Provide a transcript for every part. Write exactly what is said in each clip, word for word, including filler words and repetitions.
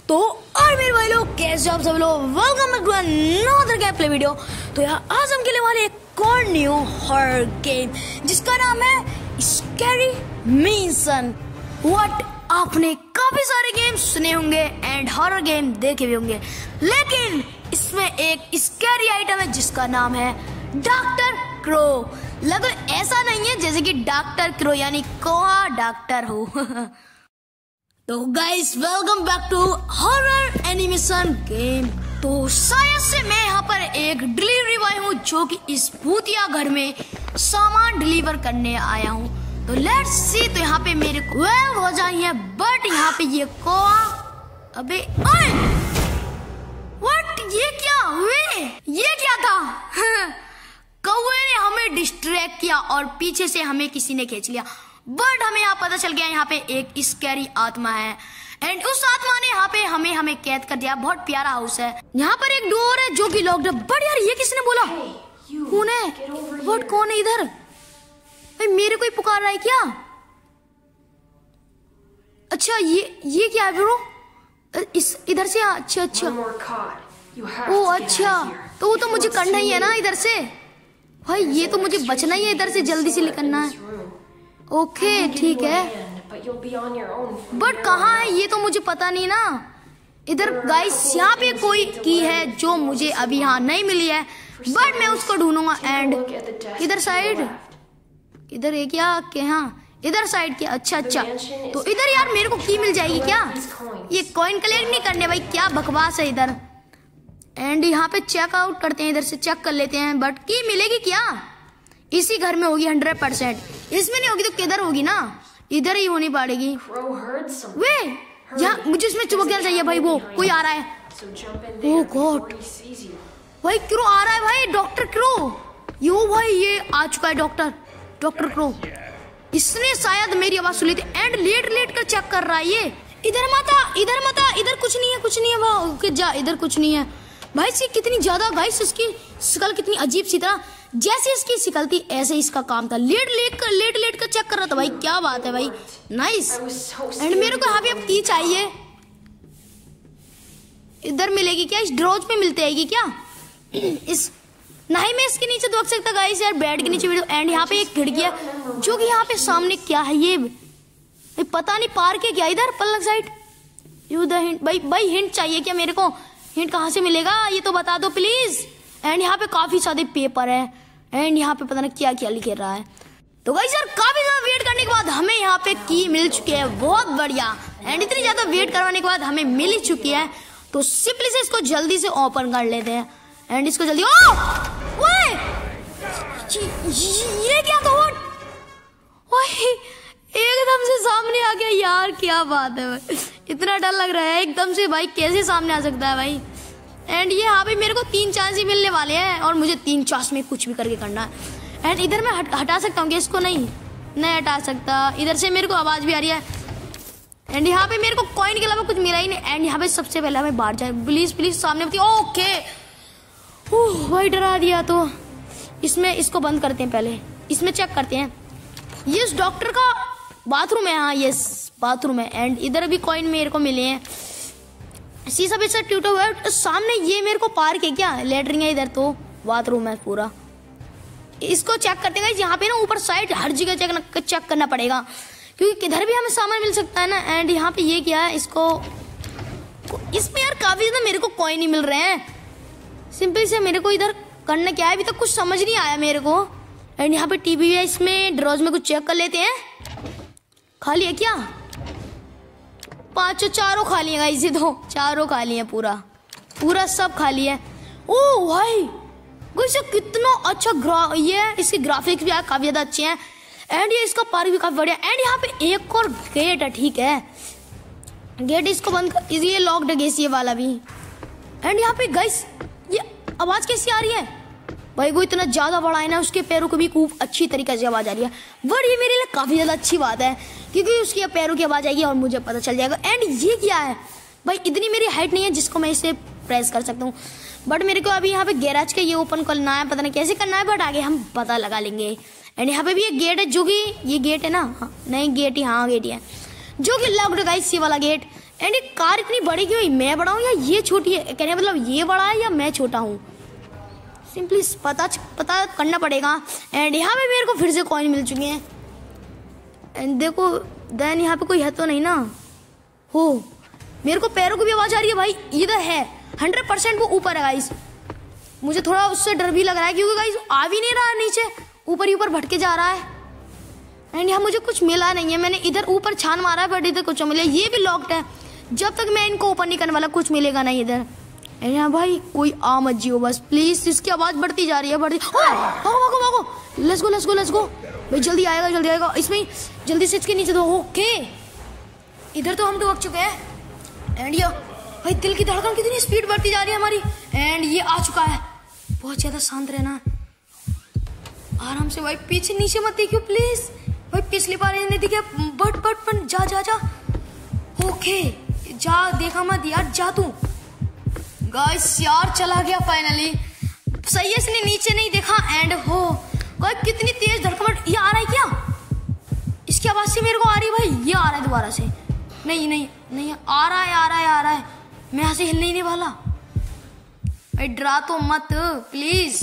तो और मेरे भाई लोग कैसे आप सब लोग, welcome back to another game play video. तो यार आज हम खेलने वाले एक और न्यू हॉरर गेम जिसका नाम है स्कैरी मैंशन। व्हाट, आपने काफी सारे गेम सुने होंगे एंड हॉरर गेम देखे भी होंगे, लेकिन इसमें एक स्कैरी आइटम है जिसका नाम है डॉक्टर क्रो। लगभग ऐसा नहीं है जैसे कि डॉक्टर क्रो यानी कोआ डॉक्टर हो। तो guys welcome back to horror animation game. तो शायद से मैं यहाँ पर एक डिलीवरी बॉय हूँ जो कि इस भूतिया घर में सामान डिलीवर करने आया हूँ। तो लेट्स सी। तो यहाँ पे मेरे को ट्वेल्व हो जाए हैं, बट यहाँ पे ये कोआ, अबे ओए व्हाट, ये क्या हुए, ये क्या था? कौवे ने हमें डिस्ट्रैक्ट किया और पीछे से हमें किसी ने खींच लिया, बट हमें यहाँ पता चल गया यहाँ पे एक स्कैरी आत्मा है एंड उस आत्मा ने यहाँ पे हमें हमें कैद कर दिया। बहुत प्यारा हाउस है। यहाँ पर एक डोर है जो कि लॉक्ड है, बट यार ये किसने बोला? कौन है? व्हाट, कौन है इधर? भाई मेरे को ही पुकार रहा है क्या? अच्छा ये ये क्या है ब्रो? इस इधर से? अच्छा अच्छा, ओ अच्छा, तो वो तो मुझे करना ही है ना इधर से। भाई ये तो मुझे बचना ही है, इधर से जल्दी से निकलना है। ओके ठीक है, बट कहाँ है ये तो मुझे पता नहीं ना। इधर गाइस यहाँ पे कोई की है जो मुझे अभी यहाँ नहीं मिली है, बट मैं उसको ढूंढूंगा। एंड इधर साइड, इधर एक या के, हाँ इधर साइड क्या? अच्छा अच्छा, तो इधर यार मेरे को की मिल जाएगी क्या? ये कॉइन कलेक्ट नहीं करने भाई, क्या बकवास है इधर। एंड यहाँ पे चेक आउट करते हैं, इधर से चेक कर लेते हैं, बट की मिलेगी क्या? इसी घर में होगी हंड्रेड परसेंट, इसमें नहीं होगी तो किधर होगी ना, इधर ही होनी पड़ेगी। वे यहाँ मुझे इसमें चुपक जाना चाहिए भाई। वो कोई आ रहा है, ओह गॉड भाई क्रो आ रहा है भाई, डॉक्टर क्रो। यो भाई ये आ चुका है डॉक्टर डॉक्टर क्रो। इसने शायद मेरी आवाज सुनी थी एंड लेट लेट कर चेक कर रहा है ये। इधर माता, इधर माता, इधर कुछ नहीं है, कुछ नहीं है वो जा, इधर कुछ नहीं है भाई। इसकी कितनी ज्यादा गाइस, इसकी शकल कितनी अजीब सी तरह, जैसे इसकी शकल थी ऐसे इसका काम था। लेट लेट कर लेट लेट कर चेक कर रहा था भाई, क्या बात है भाई, नाइस। एंड मेरे को यहाँ पे अब की चाहिए, इधर मिलेगी क्या? इस ड्रॉज पे मिलते आएगी क्या? इस नहीं, मैं इसके नीचे देख सकता गाइस यार, बेड के नीचे वीडियो। एंड यहाँ पे एक खिड़की है जो कि यहाँ पे सामने क्या है ये भाई, पता नहीं पार्क है क्या इधर पलक साइड। यू द हिंट भाई, भाई हिंट चाहिए क्या मेरे को? हिंट कहाँ से मिलेगा ये तो बता दो प्लीज। एंड यहाँ पे काफी सारे पेपर है एंड यहाँ पे पता नहीं क्या क्या लिख रहा है। तो गाइस यार काफी ज्यादा वेट करने के बाद हमें यहाँ पे की मिल चुकी है, बहुत बढ़िया। एंड इतनी ज्यादा वेट करवाने के बाद हमें मिल ही चुकी है, तो सिंपली से इसको जल्दी से ओपन कर लेते हैं। एंड इसको जल्दी, ओ ओए ये क्या था? एकदम से सामने आ गया यार, क्या बात है भाई, इतना डर लग रहा है एकदम से भाई, कैसे सामने आ सकता है भाई। एंड ये यहाँ पे मेरे को तीन चांस ही मिलने वाले हैं और मुझे तीन चांस में कुछ भी करके करना है। एंड इधर मैं हट, हटा सकता हूँ क्या इसको? नहीं नहीं हटा सकता। इधर से मेरे को आवाज भी आ रही है एंड यहाँ पे मेरे को कॉइन के अलावा कुछ मिला ही नहीं। एंड यहाँ पे सबसे पहले हमें बाहर जाए, प्लीज प्लीज सामने बती। ओके ओह भाई डरा दिया। तो इसमें इसको बंद करते हैं, पहले इसमें चेक करते हैं। ये इस डॉक्टर का बाथरूम है, हाँ यस बाथरूम है। एंड इधर भी कॉइन मेरे को मिले हैं, शीशा भी सब टूटा हुआ है। सामने ये मेरे को पार्क है क्या? लेटरिंग है, इधर तो बाथरूम है पूरा। इसको चेक करते हैं यहाँ पे ना ऊपर साइड हर जगह चेक चेक करना पड़ेगा क्योंकि किधर भी हमें सामान मिल सकता है ना। एंड यहाँ पे ये क्या है, इसको इसमें यार काफी ज्यादा मेरे को कॉइन नहीं मिल रहे हैं। सिंपल से मेरे को इधर करना क्या है, अभी तक कुछ समझ नहीं आया मेरे को। एंड यहाँ पे टीवी है, इसमें ड्रॉज में कुछ चेक कर लेते हैं। खाली है क्या? पांचों चारों खाली है गाइस, ये तो चारों खाली है, पूरा पूरा सब खाली है। ओ भाई गाइस कितना अच्छा ग्रा ये है, इसके ग्राफिक्स भी काफी ज्यादा अच्छे हैं। एंड ये इसका पार्क भी काफी बढ़िया। एंड यहाँ पे एक और गेट है, ठीक है गेट, इसको बंद कर, ये लॉक्ड है गेस ये वाला भी। एंड यहाँ पे गाइस ये आवाज कैसी आ रही है भाई? वो इतना ज्यादा बड़ा है ना, उसके पैरों को भी खूब अच्छी तरीके से आवाज आ रही है। बट ये मेरे लिए काफी ज्यादा अच्छी बात है क्योंकि उसकी पैरों की आवाज आएगी और मुझे पता चल जाएगा। एंड ये क्या है भाई? इतनी मेरी हाइट नहीं है जिसको मैं इसे प्रेस कर सकता हूँ, बट मेरे को अभी यहाँ पे गैराज का ये ओपन करना है, पता नहीं कैसे करना है, बट आगे हम पता लगा लेंगे। एंड यहाँ पे भी एक गेट है जो कि ये गेट है ना, हाँ, नहीं गेट ही, हाँ गेट ही है जो कि लॉक्ड गाइस ये वाला गेट। एंड ये कार इतनी बड़ी क्यों हुई? मैं बड़ा हूँ या ये छोटी है? कहने मतलब ये बड़ा है या मैं छोटा हूँ? सिंपली पता पता करना पड़ेगा। एंड यहाँ पे मेरे को फिर से कॉइन मिल चुके हैं। एंड देखो देन यहाँ पे कोई है तो नहीं ना? हो मेरे को पैरों की भी आवाज आ रही है भाई। इधर है हंड्रेड परसेंट वो ऊपर है गाइस। मुझे थोड़ा उससे डर भी लग रहा है क्योंकि गाइस आ भी नहीं रहा नीचे, ऊपर ही ऊपर भटके जा रहा है। एंड यहाँ मुझे कुछ मिला नहीं है। मैंने इधर ऊपर छान मारा है बट इधर कुछ मिला। ये भी लॉक्ड है। जब तक मैं इनको ओपन नहीं करने वाला कुछ मिलेगा नहीं इधर। एंड यहाँ भाई कोई आ मत जियो बस प्लीज। इसकी आवाज बढ़ती जा रही है बढ़ती। भागो भागो भागो। Let's go let's go let's go भाई। जल्दी आएगा जल्दी आएगा। इसमें जल्दी से इसके नीचे दो। ओके इधर तो हम तो वक्त चुके हैं। एंड ये भाई दिल की धड़कन कितनी स्पीड बढ़ती जा रही है हमारी। एंड ये आ चुका है। बहुत ज्यादा शांत रहना, आराम से भाई। पीछे नीचे मत देखियो प्लीज भाई। पिछली बार नहीं दिखे बट बट बट जा जा जा। ओके जा देखा मत यार जा तू। गाइस यार चला गया फाइनली। सही है इसने नीचे नहीं देखा। एंड हो भाई कितनी तेज धड़कन। ये आ रहा है क्या? इसकी आवाज से मेरे को आ रही है भाई। ये आ रहा है दोबारा से। नहीं नहीं नहीं आ रहा है आ रहा है आ रहा है। मैं यहाँ से हिलने ही नहीं वाला भाई। डरा तो मत प्लीज।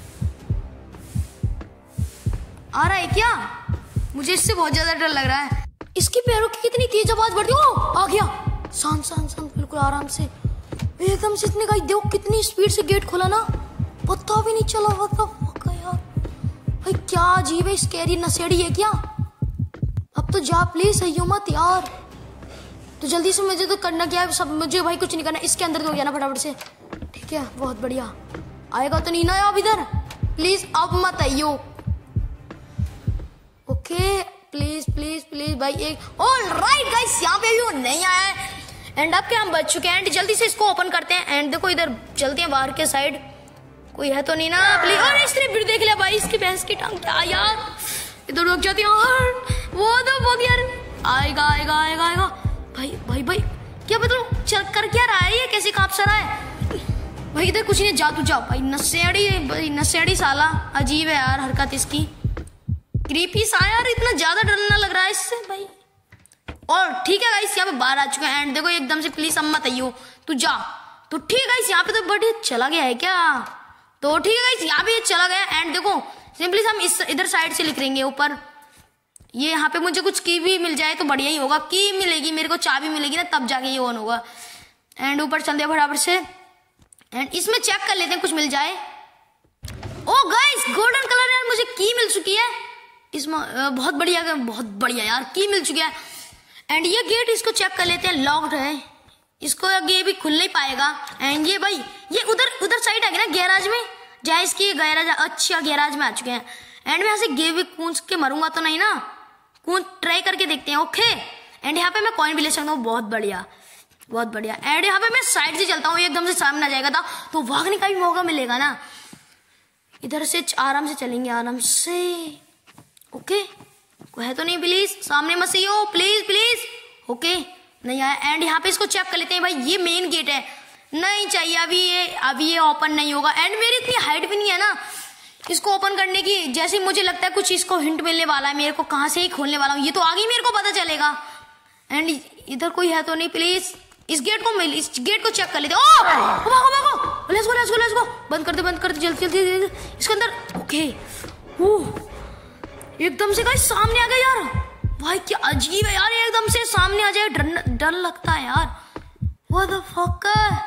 आ रहा है क्या? मुझे इससे बहुत ज्यादा डर लग रहा है। इसकी पैरों की कितनी तेज आवाज बढ़ती है। ओ आ गया। शांत शांत शांत बिल्कुल आराम से एकदम से। इतने गाइस देखो कितनी स्पीड से गेट खोला ना, पता भी नहीं चला। व्हाट द फक यार भाई क्या अजीब है। स्कैरी नशेड़ी है क्या? अब तो जा प्लीज सही हो मत यार। तो जल्दी से मुझे तो करना क्या है सब। मुझे भाई कुछ नहीं करना। इसके अंदर तो गया ना फटाफट से। ठीक है बहुत बढ़िया। आएगा तो नहीं ना अब इधर प्लीज। अब मत आइयो। ओके प्लीज प्लीज प्लीज भाई एक। ऑल राइट गाइस यहाँ पे भी वो नहीं आया है। एंड अब क्या हम बच चुके हैं। एंड जल्दी से इसको ओपन करते हैं। एंड देखो इधर चलते हैं बाहर के साइड। कोई है तो नहीं ना प्लीज। और इसने फिर देख लिया भाई। इसकी भैंस की टांग क्या यार इधर रुक जाती है। वो तो वो यार आएगा आएगा आएगा आएगा भाई भाई भाई। क्या मतलब चल कर क्या रहा है ये? कैसे कांप सा रहा है भाई? इधर कुछ नहीं जा तू जाओ भाई। नशेड़ी नशेड़ी साला अजीब है यार हरकत इसकी। क्रीपी सा यार। इतना ज्यादा डरना लग रहा है इससे भाई। और ठीक है गाइस यहाँ पे बाहर आ चुके हैं। एंड देखो एकदम से प्लीज अब मत आइयो तू जा। तो ठीक है गाइस यहाँ पे तो बट चला गया है क्या? तो ठीक है गाइस यहाँ पे ये चला गया। एंड देखो सिंपली हम इस इधर साइड से लिख लेंगे ऊपर। ये यहाँ पे मुझे कुछ की भी मिल जाए तो बढ़िया ही होगा। की मिलेगी मेरे को, चाबी मिलेगी ना तब जाके ये ऑन होगा। एंड ऊपर चलते हैं फटाफट से। एंड इसमें चेक कर लेते हैं कुछ मिल जाए। ओ गाइस गोल्डन कलर यार मुझे की मिल चुकी है इसमें। बहुत बढ़िया बहुत बढ़िया यार की मिल चुकी है। एंड ये गेट इसको चेक कर लेते हैं। लॉक्ड है इसको ये भी खुल नहीं पाएगा। एंड ये भाई ये उधर उधर साइड आ गया ना गैराज में। जहाँ इसकी गैराज अच्छा गैराज में आ चुके हैं। एंड मैं यहाँ से गेवी कूंच के मरूंगा तो नहीं ना? कूंच ट्राई करके देखते हैं। ओके एंड यहाँ पे मैं कॉइन भी ले सकता हूँ। बहुत बढ़िया बहुत बढ़िया। एंड यहाँ पे मैं साइड से चलता हूँ। एकदम से सामने आ जाएगा था तो भागने का भी मौका मिलेगा ना। इधर से आराम से चलेंगे आराम से। ओके कोई है तो नहीं प्लीज सामने मत से हो प्लीज प्लीज। ओके नहीं आया। एंड यहाँ पे इसको चेक कर लेते हैं भाई। ये मेन गेट है नहीं चाहिए अभी ये अभी ये ओपन नहीं होगा। एंड मेरी इतनी हाइट भी नहीं है ना इसको ओपन करने की। जैसे मुझे लगता है कुछ इसको हिंट मिलने वाला है मेरे को कहाँ से ही खोलने वाला हूँ। ये तो आगे मेरे को पता चलेगा। एंड इधर कोई है तो नहीं प्लीज। इस गेट को मिल इस गेट को चेक कर लेते। ओ भागो भागो let's go let's go let's go. बंद कर दे बंद कर दे जल्दी जल्दी इसके अंदर। ओके ओह एकदम से गाइस सामने आ गया यार। भाई क्या अजीब है यार। एकदम से सामने आ जाए डर डर लगता है यार। व्हाट द फक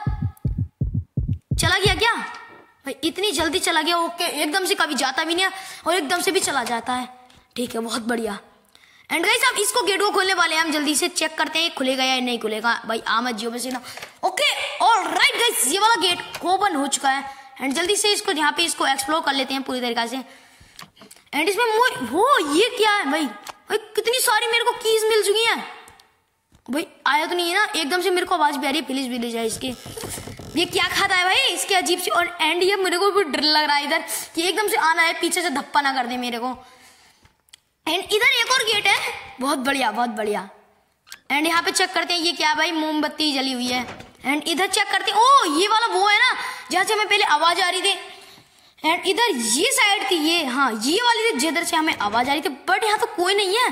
चला गया क्या भाई? इतनी जल्दी चला गया। ओके एकदम से कभी जाता भी नहीं है और एकदम से भी चला जाता है। ठीक है बहुत बढ़िया। एंड गाइस अब इसको गेट को खोलने वाले हैं हम। जल्दी से चेक करते हैं खुलेगा या नहीं खुलेगा भाई। आमद जियो में से ना। ओके ऑल राइट गाइस ये वाला गेट ओपन हो चुका है। एंड जल्दी से इसको यहाँ पे इसको एक्सप्लोर कर लेते हैं पूरी तरीके से। एंड इसमें वो ये क्या है भाई? भाई कितनी सारी मेरे को कीज मिल चुकी हैं भाई। आया तो नहीं है ना? एकदम से मेरे को आवाज भी आ रही है प्लीज भी ले जाए इसके। ये क्या खाता है भाई इसके अजीब सी। और एंड ये मेरे को भी डर लग रहा है इधर कि एकदम से आना है पीछे से धप्पा ना कर दे मेरे को। एंड इधर एक और गेट है। बहुत बढ़िया बहुत बढ़िया। एंड यहाँ पे चेक करते हैं ये क्या भाई? मोमबत्ती जली हुई है। एंड इधर चेक करते हैं। ओ ये वाला वो है ना जहाँ से हमें पहले आवाज आ रही थी। एंड इधर ये साइड थी ये हाँ ये वाली थी जिधर से हमें आवाज आ रही थी। बट यहाँ तो कोई नहीं है।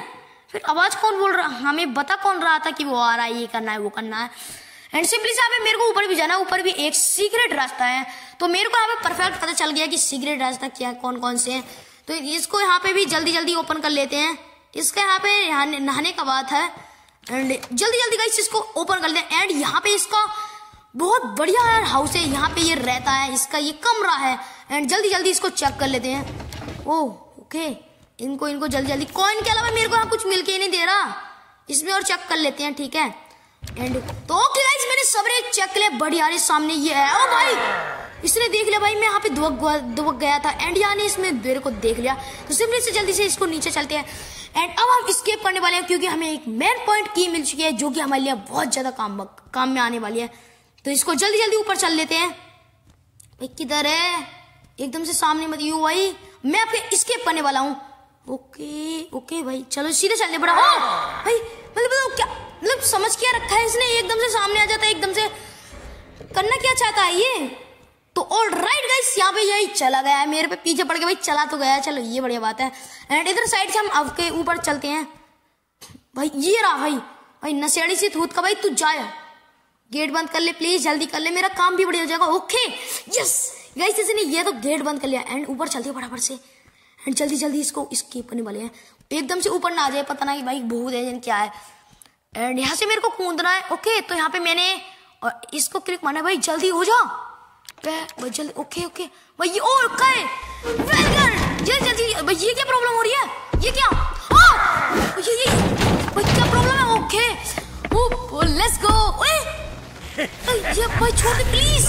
फिर आवाज कौन बोल रहा, हमें बता कौन रहा था कि वो आ रहा है, ये करना है वो करना है। एंड सिंपली से यहाँ पे मेरे को ऊपर भी जाना है, ऊपर भी एक सीक्रेट रास्ता है। तो मेरे को यहाँ पे परफेक्ट पता चल गया कि सीक्रेट रास्ता क्या कौन कौन से हैं। तो इसको यहाँ पे भी जल्दी जल्दी ओपन कर लेते हैं। इसका यहाँ पे नहाने का बात है एंड जल्दी जल्दी गाइस इसको ओपन कर लेते हैं। एंड यहाँ पे इसका बहुत बढ़िया यार हाउस है, यहाँ पे ये रहता है, इसका ये कमरा है। एंड जल्दी जल्दी इसको चेक कर लेते हैं। ओह ओके, इनको इनको जल्दी जल्दी, कॉइन के अलावा मेरे को यहाँ कुछ मिल के ही नहीं दे रहा, इसमें और चेक कर लेते हैं, ठीक है। एंड तो ओके गाइस मैंने सबरे चेक कर लिया, बढ़िया रे सामने ये है। ओ भाई इसने देख लिया भाई, मैं यहाँ पे दुबक दुबक गया था एंड यहाँ ने इसमें मेरे को देख लिया। तो सिंपली से जल्दी से इसको नीचे चलते हैं एंड अब हम स्केप करने वाले हैं, क्योंकि हमें एक मेन पॉइंट की मिल चुकी है जो कि हमारे लिए बहुत ज्यादा काम काम में आने वाली है। तो इसको जल्दी जल्दी ऊपर चल लेते हैं। भाई किधर है, एकदम से सामने मत यू भाई, मैं आपके स्केप करने वाला हूँ। ओके ओके भाई चलो सीधे चलने पड़ा। ओ भाई मतलब क्या मतलब समझ क्या रखा है इसने, एकदम से सामने आ जाता है, एकदम से करना क्या चाहता है ये। तो ऑल राइट गाइस यहाँ पे यही चला गया है, मेरे पे पीछे पड़ के भाई चला तो गया, चलो ये बढ़िया बात है। एंड इधर साइड से हम अब के ऊपर चलते हैं। भाई ये रहा भाई, भाई नशेड़ी से थूत का भाई तू जाया, गेट बंद कर ले प्लीज, जल्दी कर ले, मेरा काम भी बढ़िया हो जाएगा। ओके यस गाइस इसने ये तो गेट बंद कर लिया एंड ऊपर चलते हैं फटाफट से एंड जल्दी जल्दी इसको स्केप करने वाले हैं। एकदम से ऊपर ना आ जाए, पता ना कि भाई भूत है क्या है। एंड यहाँ से मेरे को कूदना है। ओके तो यहाँ पे मैंने और इसको क्लिक मारना है, भाई जल्दी हो जाओ भाई जल्दी। ओके ओके भाई ये ओ रुका है, जल्दी जल्दी भाई, ये क्या प्रॉब्लम हो रही है, ये क्या आ, ये ये भाई क्या प्रॉब्लम है। ओके ओ लेट्स गो, ओए ये भाई छोड़ दे प्लीज।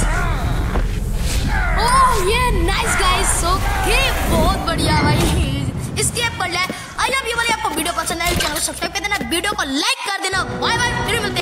ओह ये नाइस गाइस, ओके बहुत बढ़िया भाई, स्केप कर लिया। आई होप ये वाली आपको वीडियो पसंद आई, चैनल को सब्सक्राइब कर देना, वीडियो को लाइक कर देना। बाय बाय, फिर मिलते हैं।